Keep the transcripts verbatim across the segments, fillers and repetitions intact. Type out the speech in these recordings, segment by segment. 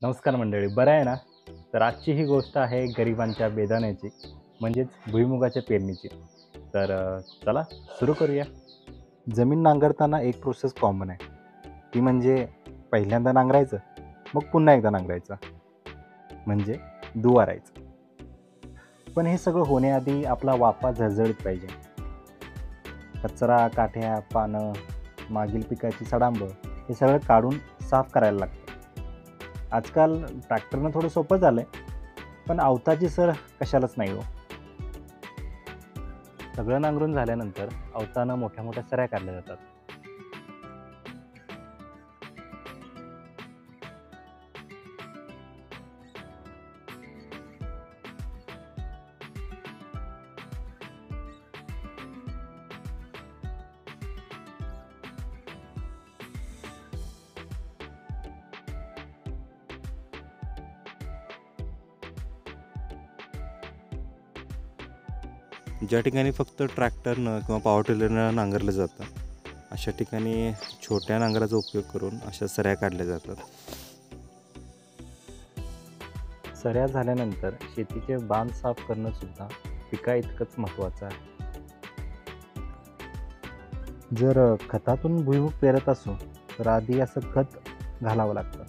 नमस्कार मंडळी, बरं आहे ना? तर आजची ही गोष्ट आहे गरिबांच्या बेदाण्याची, म्हणजेच भुईमुगाच्या पेरणीची. तर अ, चला सुरू करूया. जमीन नांगरताना एक प्रोसेस कॉमन आहे. ती म्हणजे पहिल्यांदा नांगरायचं, मग पुन्हा एकदा नांगरायचं, म्हणजे दुवारायचं. पण हे सगळं होण्याआधी आपला वाफा झळझळीत पाहिजे. कचरा, काठ्या, पानं, मागील पिकाची सडांब हे सगळं काढून साफ करायला लागतं. आजकाल ट्रॅक्टरनं थोडं सोपं झालंय, पण अवताची सर कशालाच नाही हो. सगळं नांगरून झाल्यानंतर अवतानं मोठ्या मोठ्या सऱ्या काढल्या जातात. ज्या ठिकाणी फक्त ट्रॅक्टरनं किंवा पॉवर टिलरनं नांगरलं जातं, अशा ठिकाणी छोट्या नांगराचा उपयोग करून अशा सऱ्या काढल्या जातात. सऱ्या झाल्यानंतर शेतीचे बांध साफ करणं सुद्धा पिका इतकंच महत्त्वाचं आहे. जर अ, खतातून भुईमूग पेरत असू तर आधी असं खत घालावं लागतं.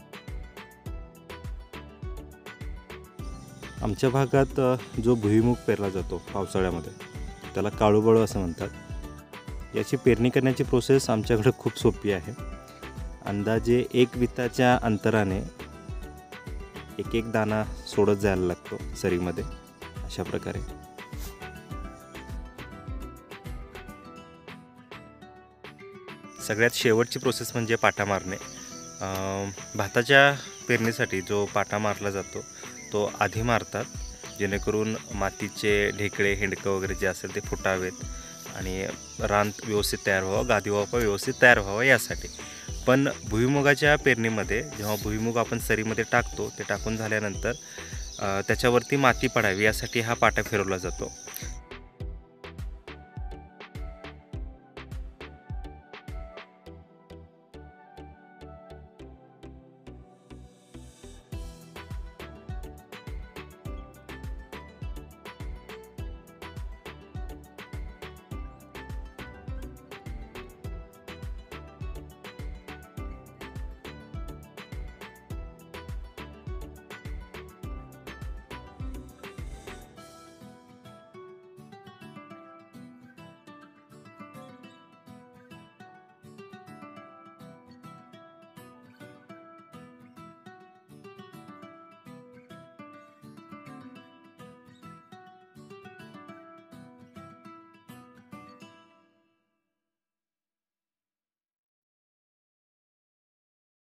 आमच्या भागात अ, जो भुईमूग पेरला जातो पावसाळ्यामध्ये, त्याला काळूबळू असं म्हणतात. याची पेरणी करण्याची प्रोसेस आमच्याकडे खूप सोपी आहे. अंदाजे एक विताच्या अंतराने एक एक दाणा सोडत जायला लागतो सरीमध्ये, अशा प्रकारे. सगळ्यात शेवटची प्रोसेस म्हणजे पाटा मारणे. अं, भाताच्या पेरणीसाठी जो पाटा मारला जातो तो आधी मारतात, जेणेकरून मातीचे ढेकळे, हिंडकं वगैरे जे असेल ते फुटावेत आणि रान व्यवस्थित तयार व्हावं, गादी वापा व्यवस्थित तयार व्हावं यासाठी. पण भुईमुगाच्या पेरणीमध्ये जेव्हा भुईमुग आपण सरीमध्ये टाकतो, ते टाकून झाल्यानंतर अ, त्याच्यावरती माती पडावी यासाठी हा पाटा फिरवला जातो.